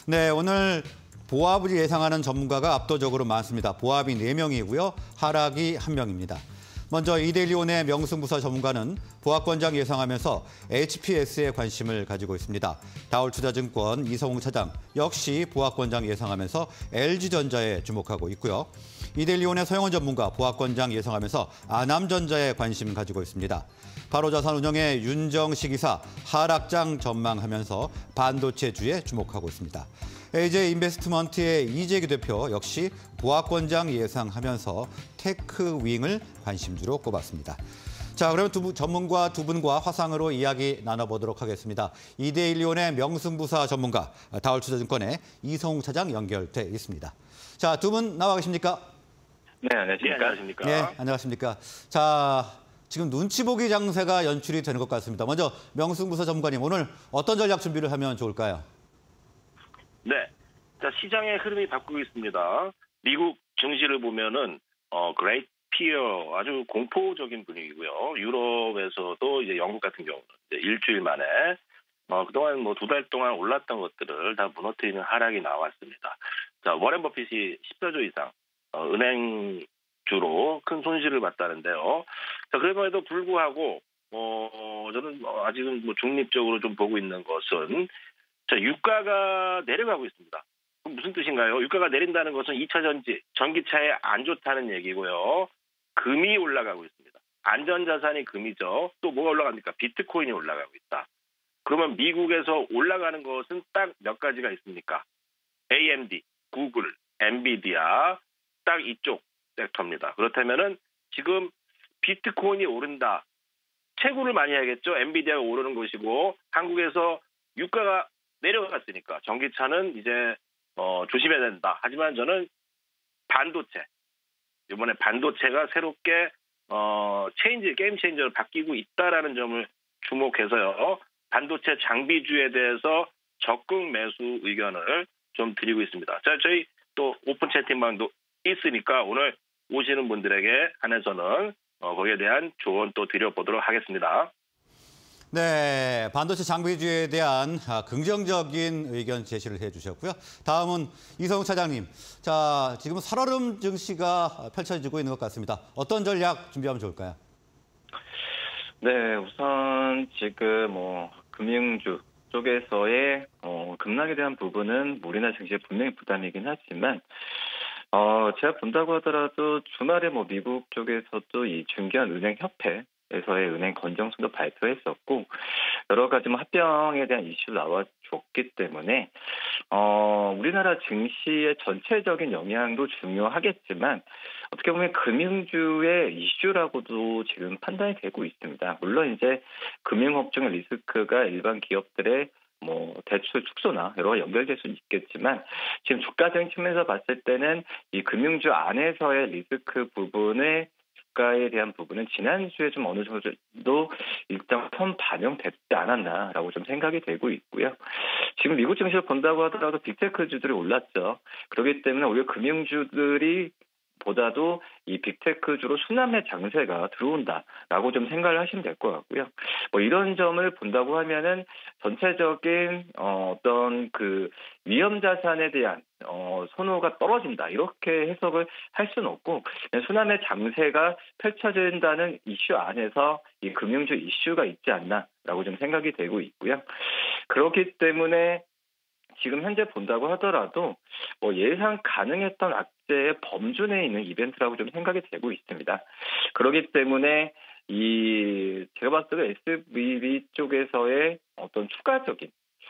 네, 오늘 보합을 예상하는 전문가가 압도적으로 많습니다. 보합이 4명이고요. 하락이 1명입니다. 먼저 이데일리온의 명승부사 전문가는 보합권장 예상하면서 HPS에 관심을 가지고 있습니다. 다올투자증권 이성웅 차장 역시 보합권장 예상하면서 LG전자에 주목하고 있고요. 이데일리온의 서영원 전문가 보합권장 예상하면서 아남전자에 관심 가지고 있습니다. 바로자산운용의 윤정식 이사 하락장 전망하면서 반도체주에 주목하고 있습니다. AJ인베스트먼트의 이재규 대표 역시 보합권장 예상하면서 테크윙을 관심주로 꼽았습니다. 자, 그러면 전문가 두 분과 화상으로 이야기 나눠보도록 하겠습니다. 이데일리온의 명승부사 전문가, 다올투자증권의 이성웅 차장 연결돼 있습니다. 자, 두 분 나와 계십니까? 네, 안녕하십니까? 네, 안녕하십니까? 자, 지금 눈치 보기 장세가 연출이 되는 것 같습니다. 먼저 명승부사 전문가님, 오늘 어떤 전략 준비를 하면 좋을까요? 네, 자, 시장의 흐름이 바뀌고 있습니다. 미국 증시를 보면은 그레이트 피어 아주 공포적인 분위기고요. 유럽에서도 이제 영국 같은 경우는 이제 일주일 만에 그동안 뭐 2달 동안 올랐던 것들을 다 무너뜨리는 하락이 나왔습니다. 자, 워렌 버핏이 14조 이상 은행주로 큰 손실을 봤다는데요. 자, 그럼에도 불구하고 저는 아직은 뭐 중립적으로 좀 보고 있는 것은 자, 유가가 내려가고 있습니다. 그럼 무슨 뜻인가요? 유가가 내린다는 것은 2차 전기차에 안 좋다는 얘기고요. 금이 올라가고 있습니다. 안전자산이 금이죠. 또 뭐가 올라갑니까? 비트코인이 올라가고 있다. 그러면 미국에서 올라가는 것은 딱 몇 가지가 있습니까? AMD, 구글, 엔비디아, 딱 이쪽 섹터입니다. 그렇다면은 지금 비트코인이 오른다. 채굴을 많이 해야겠죠. 엔비디아가 오르는 것이고 한국에서 유가가 내려갔으니까 전기차는 이제 조심해야 된다. 하지만 저는 반도체, 이번에 반도체가 새롭게 게임 체인저로 바뀌고 있다라는 점을 주목해서요. 반도체 장비주에 대해서 적극 매수 의견을 좀 드리고 있습니다. 자, 저희 또 오픈 채팅방도 있으니까 오늘 오시는 분들에게 한해서는 거기에 대한 조언 또 드려보도록 하겠습니다. 네, 반도체 장비주에 대한 긍정적인 의견 제시를 해주셨고요. 다음은 이성웅 차장님. 자, 지금 살얼음 증시가 펼쳐지고 있는 것 같습니다. 어떤 전략 준비하면 좋을까요? 네, 우선 지금 금융주 쪽에서의 급락에 대한 부분은 우리나라 증시에 분명히 부담이긴 하지만 제가 본다고 하더라도 주말에 미국 쪽에서도 이 중견 은행 협회에서의 은행 건정성도 발표했었고 여러 가지 합병에 대한 이슈도 나와줬기 때문에 우리나라 증시의 전체적인 영향도 중요하겠지만 어떻게 보면 금융주의 이슈라고도 지금 판단이 되고 있습니다. 물론 이제 금융업종의 리스크가 일반 기업들의 대출 축소나 여러 가지 연결될 수 있겠지만 지금 주가적인 측면에서 봤을 때는 이 금융주 안에서의 리스크 부분의 주가에 대한 부분은 지난주에 좀 어느 정도 일단 선 반영됐지 않았나라고 좀 생각이 되고 있고요. 지금 미국 증시를 본다고 하더라도 빅테크주들이 올랐죠. 그렇기 때문에 오히려 금융주들이 보다도 이 빅테크주로 순환매 장세가 들어온다라고 좀 생각을 하시면 될 것 같고요. 이런 점을 본다고 하면은 전체적인 어떤 그 위험 자산에 대한 선호가 떨어진다 이렇게 해석을 할 수는 없고 순환매 장세가 펼쳐진다는 이슈 안에서 이 금융주 이슈가 있지 않나라고 좀 생각이 되고 있고요. 그렇기 때문에 지금 현재 본다고 하더라도 예상 가능했던 악재의 범주 내에 있는 이벤트라고 좀 생각이 되고 있습니다. 그렇기 때문에 제가 봤을 때 SVB 쪽에서의 어떤 추가적인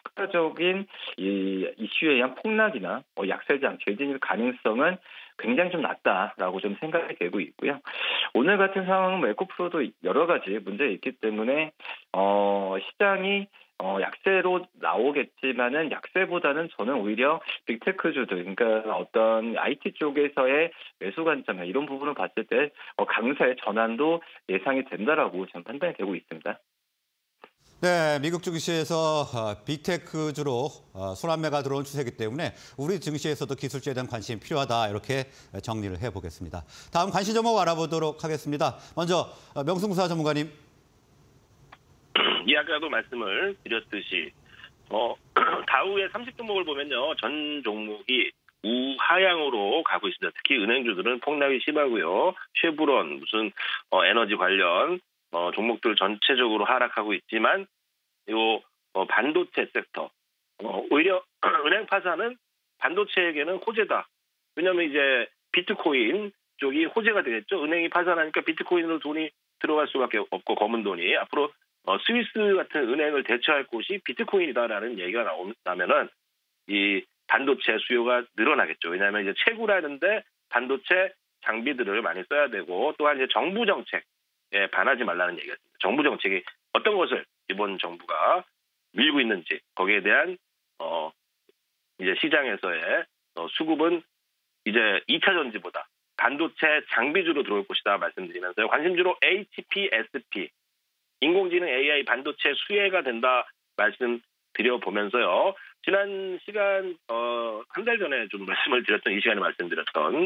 이 이슈에 의한 폭락이나 약세장 재진입 가능성은 굉장히 좀 낮다라고 좀 생각이 되고 있고요. 오늘 같은 상황은 에코프로도 여러 가지 문제가 있기 때문에 시장이 약세로 나오겠지만은 약세보다는 저는 오히려 빅테크주들, 그러니까 어떤 IT 쪽에서의 매수 관점 이런 부분을 봤을 때 강세의 전환도 예상이 된다라고 저는 판단이 되고 있습니다. 네, 미국 증시에서 빅테크주로 순환매가 들어온 추세이기 때문에 우리 증시에서도 기술주에 대한 관심이 필요하다 이렇게 정리를 해보겠습니다. 다음 관심 종목 알아보도록 하겠습니다. 먼저 명승부사 전문가님. 아까도 말씀을 드렸듯이 다우의 30종목을 보면요. 전 종목이 우하향으로 가고 있습니다. 특히 은행주들은 폭락이 심하고요. 쉐브론, 무슨 에너지 관련 종목들 전체적으로 하락하고 있지만 요 반도체 섹터 오히려 은행 파산은 반도체에게는 호재다. 왜냐하면 이제 비트코인 쪽이 호재가 되겠죠. 은행이 파산하니까 비트코인으로 돈이 들어갈 수밖에 없고 검은 돈이 앞으로 스위스 같은 은행을 대처할 곳이 비트코인이다라는 얘기가 나오면은 이 반도체 수요가 늘어나겠죠. 왜냐하면 이제 채굴하는데 반도체 장비들을 많이 써야 되고 또한 이제 정부 정책에 반하지 말라는 얘기가 있습니다. 정부 정책이 어떤 것을 이번 정부가 밀고 있는지 거기에 대한 이제 시장에서의 수급은 이제 2차 전지보다 반도체 장비주로 들어올 것이다 말씀드리면서요. 관심주로 HPSP 인공지능 AI 반도체 수혜가 된다 말씀드려보면서요. 지난 시간 한 달 전에 좀 말씀을 드렸던 이 시간에 말씀드렸던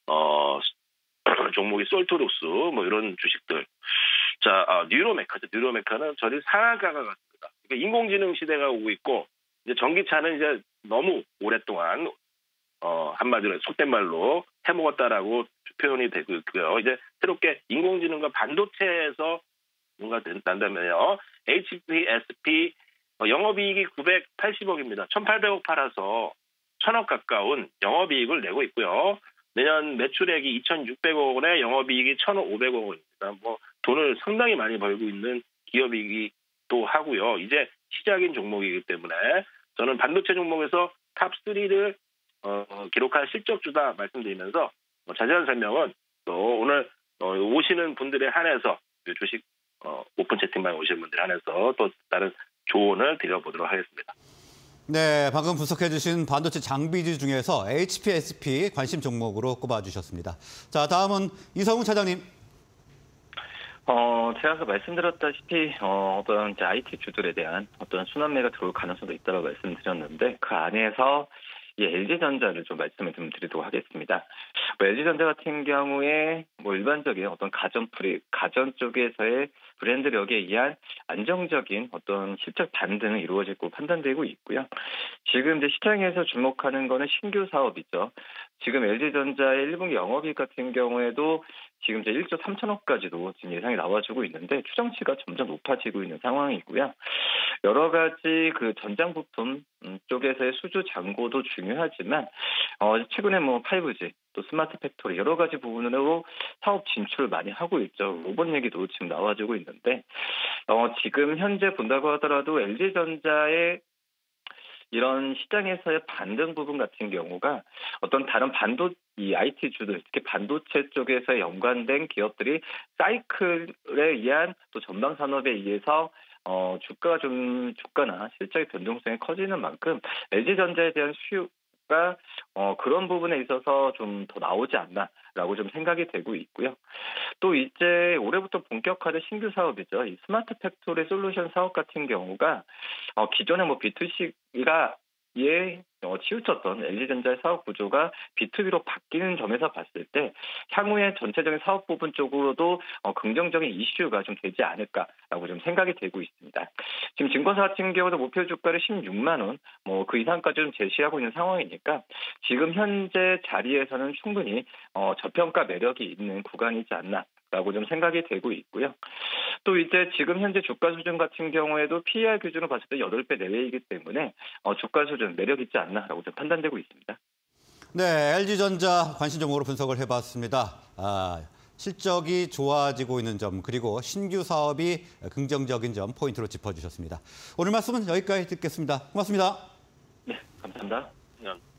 종목이 솔토룩스 뭐 이런 주식들. 자, 뉴로메카죠. 뉴로메카는 저리 상한가가 같습니다. 그러니까 인공지능 시대가 오고 있고 이제 전기차는 이제 너무 오랫동안 한마디로 속된 말로 해먹었다라고 표현이 되고 있고요. 이제 새롭게 인공지능과 반도체에서 뭔가 된다면요. HPSP 영업이익이 980억입니다. 1,800억 팔아서 1,000억 가까운 영업이익을 내고 있고요. 내년 매출액이 2,600억 원에 영업이익이 1,500억 원입니다. 뭐 돈을 상당히 많이 벌고 있는 기업이기도 하고요. 이제 시작인 종목이기 때문에 저는 반도체 종목에서 탑3를 기록할 실적주다 말씀드리면서 자세한 설명은 또 오늘 오시는 분들에 한해서 주식 오픈 채팅방에 오시는 분들에 한해서 또 다른 조언을 드려보도록 하겠습니다. 네, 방금 분석해 주신 반도체 장비주 중에서 HPSP 관심 종목으로 꼽아주셨습니다. 자, 다음은 이성훈 차장님. 제가 아까 말씀드렸다시피 어떤 이제 IT 주들에 대한 어떤 순환매가 들어올 가능성도 있다고 말씀드렸는데 그 안에서 이 LG전자를 좀 말씀을 좀 드리도록 하겠습니다. LG전자 같은 경우에 뭐 일반적인 어떤 가전 쪽에서의 브랜드력에 의한 안정적인 어떤 실적 반등이 이루어질 것으로 판단되고 있고요. 지금 이제 시장에서 주목하는 거는 신규 사업이죠. 지금 LG전자의 1분기 영업이익 같은 경우에도 지금 이제 1조 3천억까지도 지금 예상이 나와주고 있는데 추정치가 점점 높아지고 있는 상황이고요. 여러 가지 그 전장 부품 쪽에서의 수주 잔고도 중요하지만 최근에 뭐 5G 또 스마트 팩토리 여러 가지 부분으로 사업 진출을 많이 하고 있죠. 로봇 얘기도 지금 나와주고 있는데 지금 현재 본다고 하더라도 LG전자의 이런 시장에서의 반등 부분 같은 경우가 어떤 다른 이 IT 주들, 특히 반도체 쪽에서 연관된 기업들이 사이클에 의한 또 전방 산업에 의해서 주가나 실적의 변동성이 커지는 만큼 LG전자에 대한 수요가 그런 부분에 있어서 좀 더 나오지 않나라고 좀 생각이 되고 있고요. 또 이제 올해부터 본격화된 신규 사업이죠. 이 스마트 팩토리 솔루션 사업 같은 경우가 기존에 뭐 B2C가 치우쳤던 LG전자의 사업 구조가 B2B로 바뀌는 점에서 봤을 때 향후에 전체적인 사업 부분 쪽으로도 긍정적인 이슈가 좀 되지 않을까라고 좀 생각이 되고 있습니다. 지금 증권사 같은 경우도 목표 주가를 16만 원, 뭐 그 이상까지 좀 제시하고 있는 상황이니까 지금 현재 자리에서는 충분히 저평가 매력이 있는 구간이지 않나. 라고 좀 생각이 되고 있고요. 또 이제 지금 현재 주가 수준 같은 경우에도 PER 기준으로 봤을 때 8배 내외이기 때문에 주가 수준 매력 있지 않나라고 좀 판단되고 있습니다. 네, LG전자 관심 종목으로 분석을 해봤습니다. 실적이 좋아지고 있는 점 그리고 신규 사업이 긍정적인 점 포인트로 짚어주셨습니다. 오늘 말씀은 여기까지 듣겠습니다. 고맙습니다. 네, 감사합니다. 네.